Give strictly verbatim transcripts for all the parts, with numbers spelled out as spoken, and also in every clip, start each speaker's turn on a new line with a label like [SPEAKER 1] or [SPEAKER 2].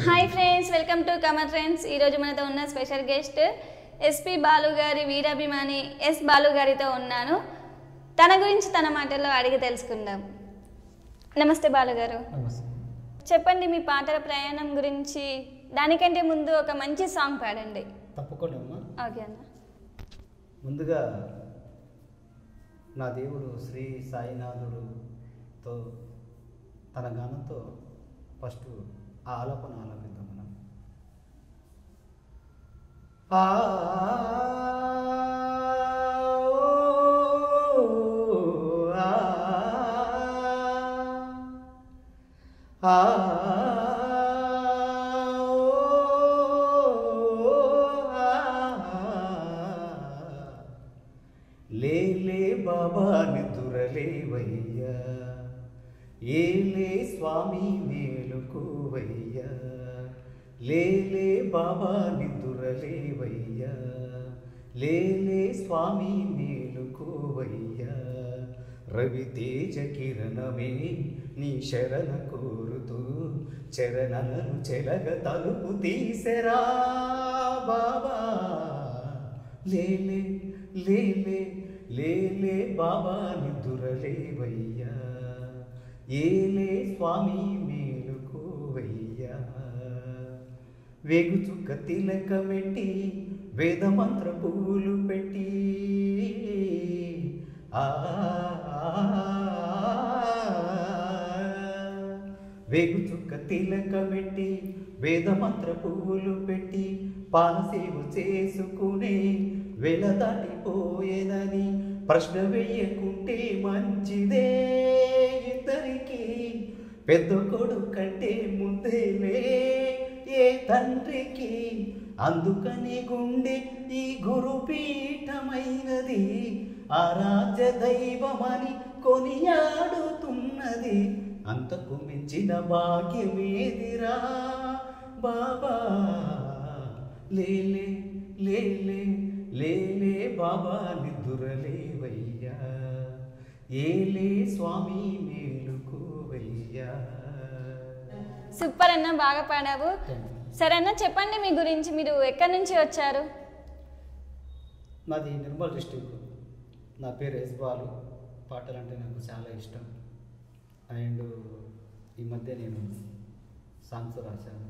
[SPEAKER 1] Hi friends, welcome to Kamar Trends. ఈరోజు మనతో ఉన్న స్పెషల్ గెస్ట్ ఎస్పి బాలు గారి వీరాభిమాని ఎస్ బాలు గారితో ఉన్నాను. తన గురించి తన మాటల్లో అడిగి తెలుసుకుందాం. నమస్తే బాలు గారు. చెప్పండి మీ పాటల ప్రయాణం గురించి. దానికంటే ముందు ఒక మంచి సాంగ్ పాడండి.
[SPEAKER 2] తప్పకుండా అమ్మా.
[SPEAKER 1] ఓకే అన్న.
[SPEAKER 2] ముందుగా నా దేవుడు శ్రీ సాయినాథుడుతో తన గానంతో ఫస్ట్ ఆ ఆలాపన ఆలపిద్దాం మనం. ఆ లేలే బాబా నిదురలేవయ్యా, ఏలే స్వామి మేలుకోవయ్యా. లేలే బాబా నిదురలేవయ్యా, లేలే స్వామి మేలుకోవయ్యా. రవితేజ కిరణమే నీ శరణ కోరుతూ చరణను చెలగ తలుపు తీసెరా బాబా. లేలే లేలే లేలే బాబా నిదురలేవయ్యా, ఏలే స్వామి మేలుకోవయ్యా. వేగుచుక్క తిలక పెట్టి వేదమంత్ర పూలు పెట్టి ఆ వేగుచుక్క తిలక పెట్టి వేదమంత్ర పువ్వులు పెట్టి పాలసేవ చేసుకునే వెల దాటిపోయేదని ప్రశ్న వేయకుంటే మంచిదే. ఇద్దరికి పెద్ద కొడుకు కంటే ముందేలే ఏ తండ్రికి. అందుకని గుండె ఈ గురుపీఠమైనది, ఆరాధ్య దైవమని కొనియాడుతున్నది. అంతకు మించిన భాగ్యమేదిరా బాబా. లేలే లేలే లేలే బాబా నిదురలేవయ్యా, ఏలే స్వామి మేలుకోవయ్యా.
[SPEAKER 1] సూపర్ అన్న, బాగా పాడావు. సరే అన్న, చెప్పండి మీ గురించి. మీరు ఎక్కడి నుంచి వచ్చారు?
[SPEAKER 2] నాది నిర్మల్ డిస్టిక్. నా పేరు ఎస్ బాలు. పాటలు అంటే నాకు చాలా ఇష్టం. అండ్ ఈ మధ్య నేను సాంగ్స్ రాశాను.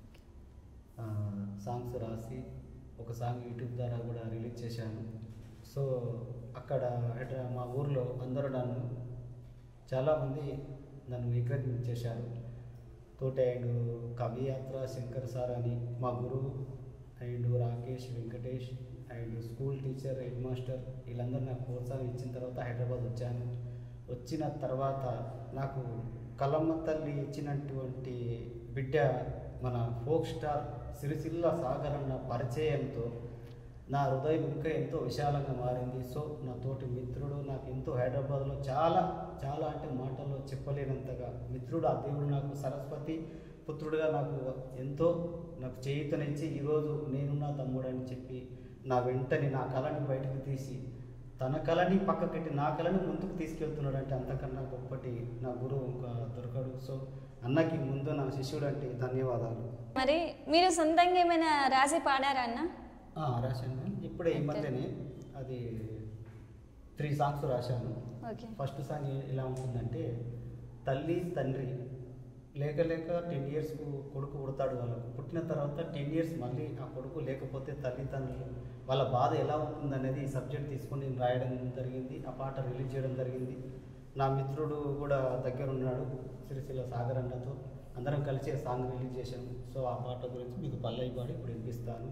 [SPEAKER 2] సాంగ్స్ రాసి ఒక సాంగ్ యూట్యూబ్ ద్వారా కూడా రిలీజ్ చేశాను. సో అక్కడ మా ఊర్లో అందరూ నన్ను చాలామంది నన్ను ఎంకరేజ్మెంట్ చేశారు. తోటి అండ్ కవియాత్ర శంకర్ సార్ అని మా గురువు, and Rakesh, Venkatesh and school teacher, head master వీళ్ళందరూ నాకు ప్రోత్సాహం ఇచ్చిన తర్వాత హైదరాబాద్ వచ్చాను. వచ్చిన తర్వాత నాకు కలమ్మ తల్లి ఇచ్చినటువంటి బిడ్డ మన ఫోక్ స్టార్ సిరిసిల్ల సాగర్ అన్న పరిచయంతో నా హృదయం ఇంకా ఎంతో విశాలంగా మారింది. సో నా తోటి మిత్రుడు నాకు ఎంతో హైదరాబాద్లో చాలా చాలా అంటే మాటల్లో చెప్పలేనంతగా మిత్రుడు, ఆ దేవుడు నాకు సరస్వతి పుత్రుడుగా నాకు ఎంతో నాకు చేయూతనిచ్చి ఈరోజు నేను నా తమ్ముడు అని చెప్పి నా వెంటని నా కళని బయటకు తీసి తన కళని పక్కకెట్టి నా కళని ముందుకు తీసుకెళ్తున్నాడు అంటే అంతకన్నా గొప్పటి నా గురువు ఇంకా దొరకడు. సో అన్నకి ముందు నా శిష్యుడు అంటే ధన్యవాదాలు.
[SPEAKER 1] మరి మీరు సొంతంగా ఏమైనా రాసి పాడారా అన్న?
[SPEAKER 2] రాశాను. ఇప్పుడే ఈ మధ్యనే అది త్రీ సాంగ్స్ రాశాను. ఫస్ట్ సాంగ్ ఎలా ఉంటుందంటే, తల్లి తండ్రి లేక లేక టెన్ ఇయర్స్కు కొడుకు పుడతాడు. వాళ్ళకు పుట్టిన తర్వాత టెన్ ఇయర్స్ మళ్ళీ ఆ కొడుకు లేకపోతే తల్లిదండ్రులు వాళ్ళ బాధ ఎలా ఉంటుందనేది ఈ సబ్జెక్ట్ తీసుకొని నేను రాయడం జరిగింది. ఆ పాట రిలీజ్ చేయడం జరిగింది. నా మిత్రుడు కూడా దగ్గర ఉన్నాడు, సిరిసిల్ల సాగర్ అన్నతో అందరం కలిసి ఆ సాంగ్ రిలీజ్ చేశాము. సో ఆ పాట గురించి మీకు పల్లవి పాడి ఇప్పుడు వినిపిస్తాను.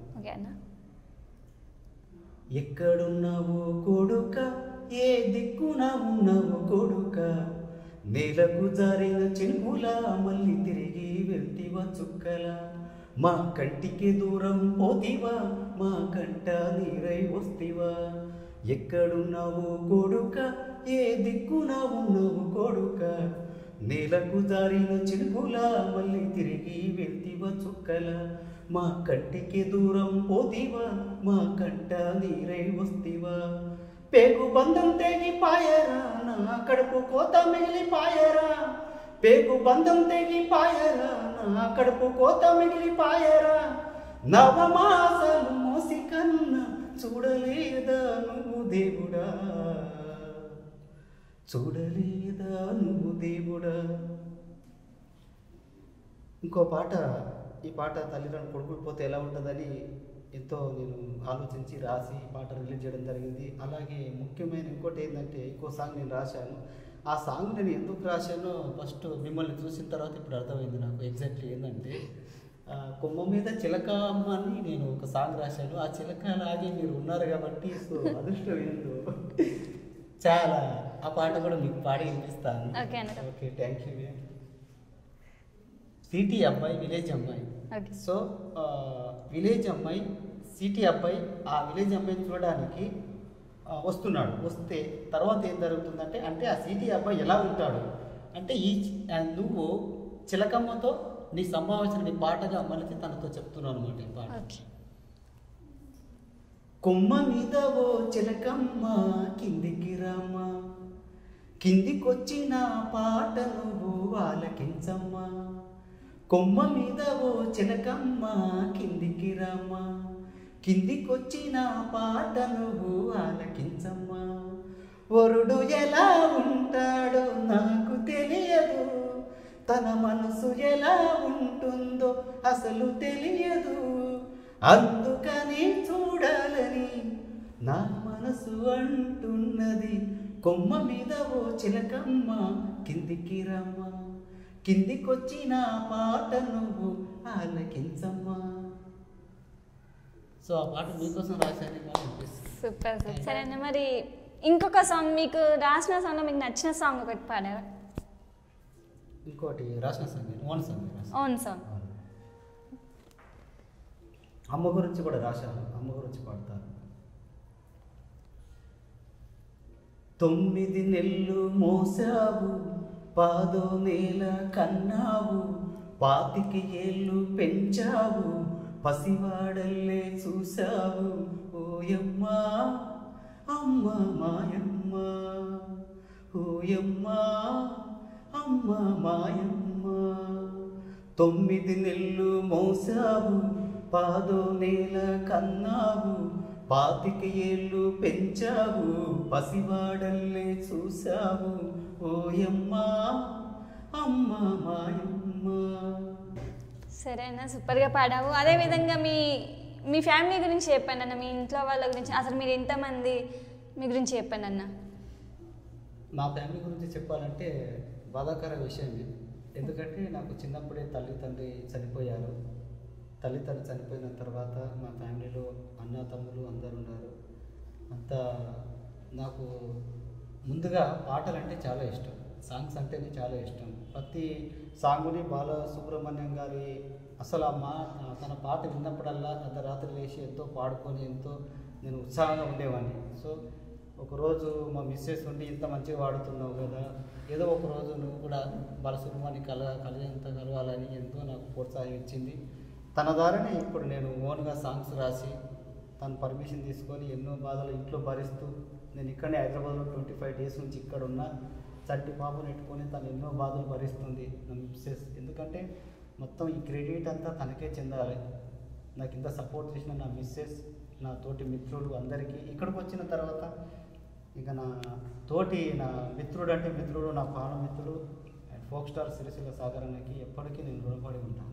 [SPEAKER 2] ఎక్కడున్నావు కొడుక, ఏ దిక్కున ఉన్నావు కొడుక, నేలకు జారిన చెంగులా మళ్ళీ తిరిగి వెళ్తివా చుక్కల, మా కంటికి దూరం పోతివా, మా కంట నీరై వస్తివా. ఎక్కడున్నావు కొడుక, ఏ దిక్కున ఉన్నావు కొడుక, నేలకు జారిన చెంగులా మళ్ళీ తిరిగి వెళ్తివా చుక్కల, మా కంటికి దూరం పోతివా, మా కంట నీరై వస్తివా. పేగు బంధం తెగి పాయరా, నా కడుపు కోత మిగిలి పాయరా, పేగు బంధం తెగిపాయరా నా కడుపు కోత మిగిలిపాయరా నవమాసాలు మోసి కన్నా చూడలేదా నువ్వు దేవుడా చూడలేదా నువ్వు దేవుడా. ఇంకో పాట, ఈ పాట తల్లిదండ్రులు కొడుకులు పోతే ఎలా ఉంటుందని ఎంతో నేను ఆలోచించి రాసి ఈ పాట రిలీజ్ చేయడం జరిగింది. అలాగే ముఖ్యమైన ఇంకోటి ఏంటంటే ఇంకో సాంగ్ నేను రాశాను. ఆ సాంగ్ నేను ఎందుకు రాశానో ఫస్ట్ మిమ్మల్ని చూసిన తర్వాత ఇప్పుడు అర్థమైంది నాకు ఎగ్జాక్ట్లీ ఏంటంటే, కొమ్మ మీద చిలక అమ్మ అని నేను ఒక సాంగ్ రాశాను. ఆ చిలక లాగే మీరు ఉన్నారు కాబట్టి సో అదృష్టం ఏందో చాలా. ఆ పాట కూడా మీకు పాడి వినిపిస్తాను. Okay, thank you. సిటీ అబ్బాయి విలేజ్ అమ్మాయి. సో విలేజ్ అమ్మాయి సిటీ అబ్బాయి ఆ విలేజ్ అమ్మాయిని చూడడానికి వస్తున్నాడు. వస్తే తర్వాత ఏం జరుగుతుందంటే, అంటే ఆ సిటీ అబ్బాయి ఎలా ఉంటాడు అంటే, ఈ నువ్వు చిలకమ్మతో నీ సంభాషణ నీ పాటగా మలిచి తనతో చెప్తున్నావు అనమాట ఈ పాట. కొమ్మ మీద ఓ చిలకమ్మ కిందికి రామ్మ, కిందికొచ్చిన పాట నువ్వు ఆలకించమ్మా. కొమ్మ మీద ఓ చిలకమ్మ కిందికి రామ్మ, కిందికొచ్చిన పాట నువ్వు ఆలకించమ్మా. వరుడు ఎలా ఉంటాడో నాకు తెలియదు, తన మనసు ఎలా ఉంటుందో అసలు తెలియదు, అందుకని చూడాలని నా మనసు అంటున్నది. కొమ్మ మీద ఓ చిలకమ్మ కిందికి రమ్మ, కిందికొచ్చిన పాట నువ్వు ఆలకించమ్మా. సో ఆ పాట మీకోసం రాశాను.
[SPEAKER 1] Super super. సరేనా, మరి ఇంకొక సాంగ్ మీకు రాసిన సాంగ్ మీకు నచ్చిన సాంగ్ ఒకటి పాడారా?
[SPEAKER 2] ఇంకోటి రాసిన song own song.
[SPEAKER 1] Own song.
[SPEAKER 2] అమ్మ గురించి కూడా రాశాను, అమ్మ గురించి పాడతాను. తొమ్మిది నెలలు మోసావు, పాదో నేల కన్నావు, పాతికి ఏళ్ళు పెంచావు, పసివాడల్లే చూసావు. ఓయమ్మా అమ్మ మాయమ్మ, ఓయమ్మా అమ్మ మాయమ్మ. తొమ్మిది నెలలు మోసావు, పాదో నేల కన్నావు, పాతిక ఏళ్ళు పెంచావు, పసివాడల్లే చూసావు. ఓయమ్మా అమ్మ మాయమ్మ.
[SPEAKER 1] సరేనా, సూపర్గా పాడావు. అదేవిధంగా మీ మీ ఫ్యామిలీ గురించి చెప్పండి అన్న, మీ ఇంట్లో వాళ్ళ గురించి, అసలు మీరు ఎంతమంది, మీ గురించి చెప్పండి అన్న.
[SPEAKER 2] మా ఫ్యామిలీ గురించి చెప్పాలంటే బాధాకర విషయమే. ఎందుకంటే నాకు చిన్నప్పుడే తల్లి తండ్రి చనిపోయారు. తల్లి తండ్రి చనిపోయిన తర్వాత మా ఫ్యామిలీలో అన్న తమ్ములు అందరు ఉన్నారు. అంతా నాకు ముందుగా పాటలు అంటే చాలా ఇష్టం, సాంగ్స్ అంటేనే చాలా ఇష్టం. ప్రతి సాంగుని బాలసుబ్రహ్మణ్యం గారి అసలు ఆ మా తన పాట విన్నప్పుడల్లా అర్ధరాత్రి లేచి ఎంతో పాడుకొని ఎంతో నేను ఉత్సాహంగా ఉండేవాడిని. సో ఒకరోజు మా మిస్సెస్ ఉండి ఇంత మంచిగా వాడుతున్నావు కదా, ఏదో ఒక రోజు నువ్వు కూడా బాలసుబ్రహ్మణ్యం కల కలియంత కలవాలని ఎంతో నాకు ప్రోత్సాహం ఇచ్చింది. తన ద్వారానే ఇప్పుడు నేను ఓన్గా సాంగ్స్ రాసి తను పర్మిషన్ తీసుకొని ఎన్నో బాధలు ఇంట్లో భరిస్తూ, నేను ఇక్కడనే హైదరాబాద్లో ట్వంటీ ఫైవ్ డేస్ నుంచి ఇక్కడ ఉన్న చట్టి పాపను పెట్టుకొని తను ఎన్నో బాధలు భరిస్తుంది నా మిస్సెస్. ఎందుకంటే మొత్తం ఈ క్రెడిట్ అంతా తనకే చెందాలి. నాకు ఇంత సపోర్ట్ చేసిన నా మిస్సెస్, నా తోటి మిత్రులు అందరికీ. ఇక్కడికి వచ్చిన తర్వాత ఇక నా తోటి నా మిత్రుడు అంటే మిత్రుడు, నా ప్రాణమిత్రుడు అండ్ ఫోక్ స్టార్ సిరిసిల్ల సాగరన్నకి ఎప్పటికీ నేను రుణపడి ఉంటాను.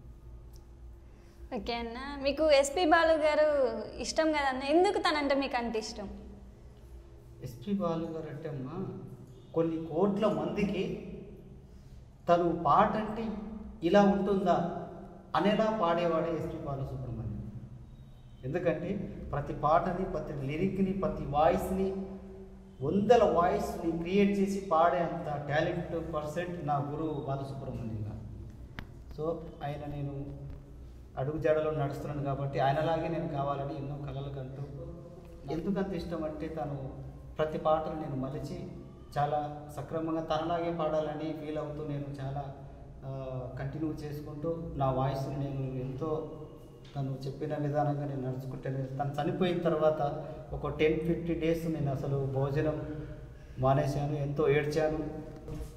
[SPEAKER 1] ఓకే అన్న, మీకు ఎస్పి బాలు గారు ఇష్టం కదన్న, ఎందుకు తనంటే మీకు అంత ఇష్టం?
[SPEAKER 2] ఎస్పి బాలు గారు అంటే అమ్మా, కొన్ని కోట్ల మందికి తను పాట అంటే ఇలా ఉంటుందా అనేలా పాడేవాడే ఎస్పి బాలసుబ్రహ్మణ్యం. ఎందుకంటే ప్రతి పాటని, ప్రతి లిరిక్ని, ప్రతి వాయిస్ని, వందల వాయిస్ని క్రియేట్ చేసి పాడే అంత టాలెంట్ పర్సెంట్ నా గురువు బాలసుబ్రహ్మణ్యం గారు. సో ఆయన నేను అడుగు జాడలో నడుస్తున్నాను కాబట్టి ఆయనలాగే నేను కావాలని ఎన్నో కలలు కంటూ, ఎందుకంత ఇష్టం అంటే తను ప్రతి పాటను నేను మలిచి చాలా సక్రమంగా తనలాగే పాడాలని ఫీల్ అవుతూ నేను చాలా కంటిన్యూ చేసుకుంటూ నా వాయిస్ని నేను ఎంతో తను చెప్పిన విధానంగా నేను నడుచుకుంటాను. తను చనిపోయిన తర్వాత ఒక టెన్ ఫిఫ్టీ డేస్ నేను అసలు భోజనం మానేశాను, ఎంతో ఏడ్చాను.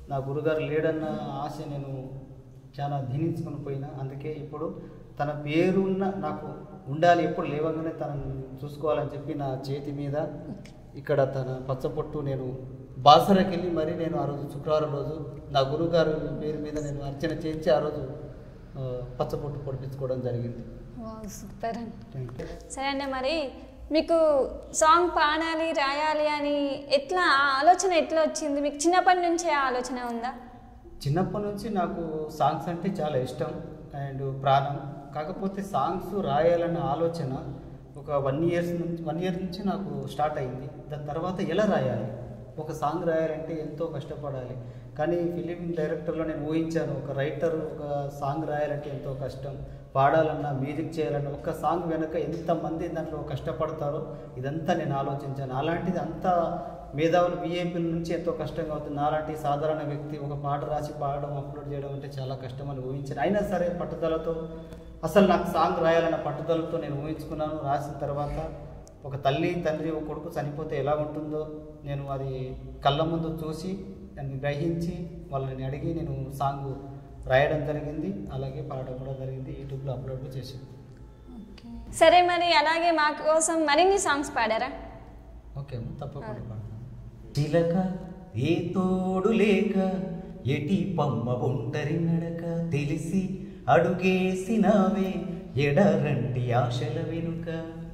[SPEAKER 2] నా గురుగారు లేడన్న ఆశ నేను చాలా దినించుకొని పోయినా. అందుకే ఇప్పుడు తన పేరున్న నాకు ఉండాలి, ఎప్పుడు లేవగానే తనను చూసుకోవాలని చెప్పి నా చేతి మీద ఇక్కడ తన పచ్చపొట్టు నేను బాసరాకి వెళ్ళి మరి నేను ఆ రోజు శుక్రవారం రోజు నా గురుగారు పేరు మీద నేను అర్చన చేయించి ఆ రోజు పచ్చపొట్టు పొడిపించుకోవడం జరిగింది.
[SPEAKER 1] సూపర్ అండి. సరే అండి, మరి మీకు సాంగ్ పాడాలి రాయాలి అని ఎట్లా ఆలోచన ఎట్లా వచ్చింది? మీకు చిన్నప్పటి నుంచే ఆలోచన ఉందా?
[SPEAKER 2] చిన్నప్పటి నుంచి నాకు సాంగ్స్ అంటే చాలా ఇష్టం అండ్ ప్రాణం. కాకపోతే సాంగ్స్ రాయాలన్న ఆలోచన ఒక వన్ ఇయర్స్ నుంచి వన్ ఇయర్ నుంచి నాకు స్టార్ట్ అయింది. దాని తర్వాత ఎలా రాయాలి, ఒక సాంగ్ రాయాలంటే ఎంతో కష్టపడాలి. కానీ ఫిలిం డైరెక్టర్లో నేను ఊహించాను, ఒక రైటర్ ఒక సాంగ్ రాయాలంటే ఎంతో కష్టం, పాడాలన్నా మ్యూజిక్ చేయాలన్నా ఒక సాంగ్ వెనుక ఎంతమంది దాంట్లో కష్టపడతారో ఇదంతా నేను ఆలోచించాను. అలాంటిది అంతా మేధావులు విఐపీల నుంచి ఎంతో కష్టంగా అవుతుంది. అలాంటి సాధారణ వ్యక్తి ఒక పాట రాసి పాడడం అప్లోడ్ చేయడం అంటే చాలా కష్టం అని ఊహించాను. అయినా సరే పట్టుదలతో, అసలు నాకు సాంగ్ రాయాలన్న పట్టుదలతో నేను ఊహించుకున్నాను. రాసిన తర్వాత ఒక తల్లి తండ్రి ఒక కొడుకు చనిపోతే ఎలా ఉంటుందో నేను అది కళ్ళ ముందు చూసి దాన్ని గ్రహించి వాళ్ళని అడిగి నేను సాంగ్ రాయడం జరిగింది. అలాగే పాడడం కూడా జరిగింది, యూట్యూబ్లో అప్లోడ్ చేశాను.
[SPEAKER 1] సరే, మరి అలాగే మా కోసం మరిన్ని సాంగ్స్ పాడారా?
[SPEAKER 2] ఓకే, తప్పకుండా పాడతాను.
[SPEAKER 3] చిలక ఏ తోడు లేక ఎటి పమ్మ ఒంటరి నడక తెలిసి అడుగేసినావే ఎడరంటి ఆశల వెనుక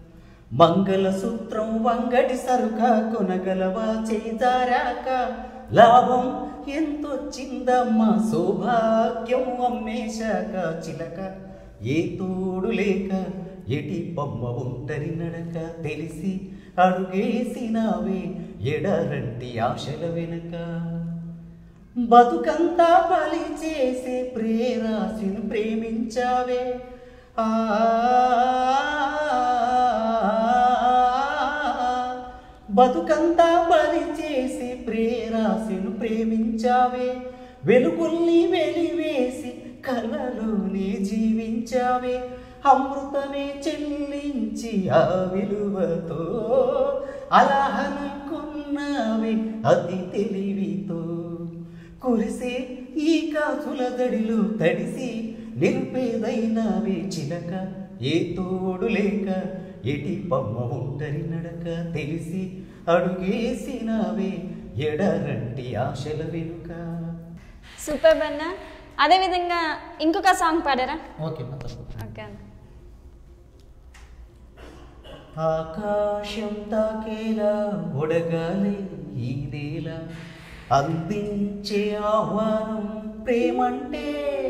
[SPEAKER 3] మంగళసూత్రం వంగటి సరుక కొనగలవా చేజారాక లాభం ఎంతొచ్చిందమ్మా సౌభాగ్యం అమ్మేశాక చిలక ఏ తోడు లేక ఎటి బొమ్మ ఒంటరి నడక తెలిసి అడుగేసినావే ఎడరంటి ఆశల వెనుక బతుకంతా బలి చేసే ప్రేరాశిని ప్రేమించావే ఆ బతుకంతా బలి చేసి ప్రేరాశిని ప్రేమించావే వెలుగుల్ని వెలివేసి కలలోనే జీవించావే అమృతమే చెల్లించి ఆ విలువతో అలా అనుకున్నావే అతి తెలివితో కురిసే ఈ కాసుల దడిలో తడిసి నిరుపేదైనావే చిలక ఏ తోడు లేక ఎటి బొమ్మ ఒంటరి నడక తెలిసి అడుగేసినావే ఎడరంటి ఆశల వెనుక.
[SPEAKER 1] సూపర్ బన్నా. అదేవిధంగా ఇంకొక సాంగ్ పాడారా?
[SPEAKER 2] Okay
[SPEAKER 1] okay.
[SPEAKER 3] ఆకాశం తాకేలా ఒడగాలి ఈ నేల అందించే ఆహ్వానం ప్రేమంటే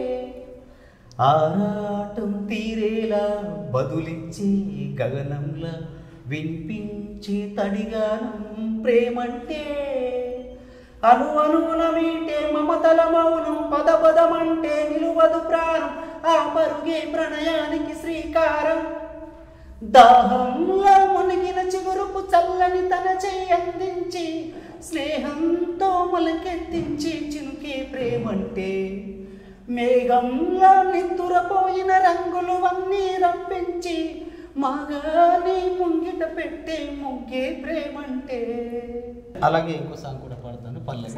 [SPEAKER 3] ఆరాటం తీరేలా బదులిచ్చే గగనంలా వినిపించే తడిగానం ప్రేమంటే అను అనున మీటే మమతల మౌనం పద పదమంటే నిలువదు ప్రాణం ఆ పరుగే ప్రణయానికి శ్రీకారం దాహంలో మునిగిన చిగురుపు చల్లని తన చెయ్యి అందించి స్నేహంతో మొలకెత్తించి చినుకే ప్రేమంటే మేఘంలో నిద్దురపోయిన రంగులు అన్నీ రంపించి మగాని ముంగిట పెట్టే ముగ్గే ప్రేమంటే.
[SPEAKER 2] అలాగే ఇంకో సాంగ్ కూడా పాడతాను పల్లె.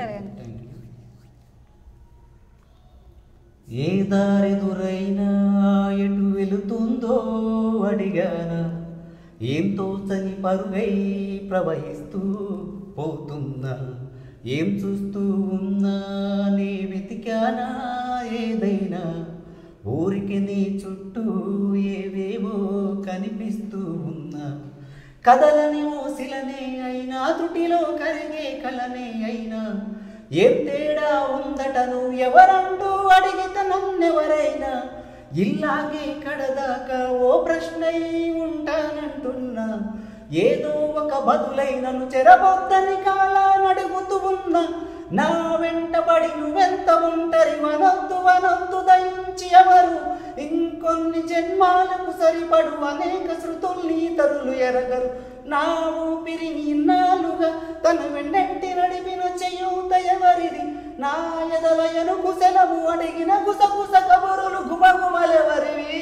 [SPEAKER 3] ఏ దారెదురైనా ఎటు వెళుతుందో అడిగానా ఏం తోచని పరుగై ప్రవహిస్తూ పోతున్నా ఏం చూస్తూ ఉన్నా నీ వెతికానా ఏదైనా ఊరికి నీ చుట్టూ ఏవేవో కనిపిస్తూ ఉన్నా కదలని ఓసిలనే అయినా త్రుటిలో కరిగే కలనే అయినా ఏం తేడా ఉందటను ఎవరంటూ అడిగిత నన్నెవరైనా ఇల్లాగే కడదాకా ఓ ప్రశ్నై ఉంటానంటున్నా ఏదో ఒక బదులై నన్ను చెరబొద్దని కాలానడుగుతూ ఉన్నా నా వెంటబడి నువ్వెంత ఒంటరి వనొద్దు వనొద్దు దయించి ఎవరు ఇంకొన్ని జన్మాలకు సరిపడు అనేక శృతుల్ని ఇతరులు ఎరగరు నా ఊపిరి ఇన్నాళ్ళుగా తన వెన్నెట్టి నడిపిన చేయూత ఎవరిది నా ఎదలయను కుశలము అడిగిన గుసగుస కబురులు గుమగుమలెవరివి.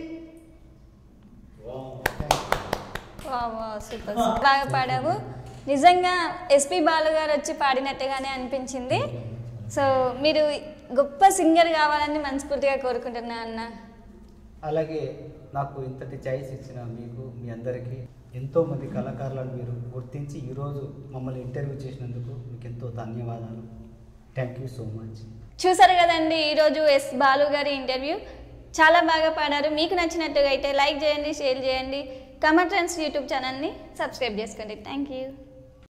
[SPEAKER 1] సూపర్, బాగా పాడావు. నిజంగా ఎస్పి బాలు గారు వచ్చి పాడినట్టుగానే అనిపించింది. సో మీరు గొప్ప సింగర్ కావాలని మనస్ఫూర్తిగా కోరుకుంటున్నా అన్న.
[SPEAKER 2] అలాగే నాకు ఇంతటి ఛాయిస్ ఇచ్చిన మీకు మీ అందరికీ ఎంతోమంది కళాకారులను మీరు గుర్తించి ఈరోజు మమ్మల్ని ఇంటర్వ్యూ చేసినందుకు మీకు ఎంతో ధన్యవాదాలు. Thank you so much.
[SPEAKER 1] చూసారు కదండి ఈరోజు ఎస్ బాలు గారి ఇంటర్వ్యూ. చాలా బాగా పాడారు. మీకు నచ్చినట్టుగా అయితే లైక్ చేయండి, షేర్ చేయండి. కమర్ ట్రెండ్స్ యూట్యూబ్ ఛానల్ని సబ్స్క్రైబ్ చేసుకోండి. Thank you.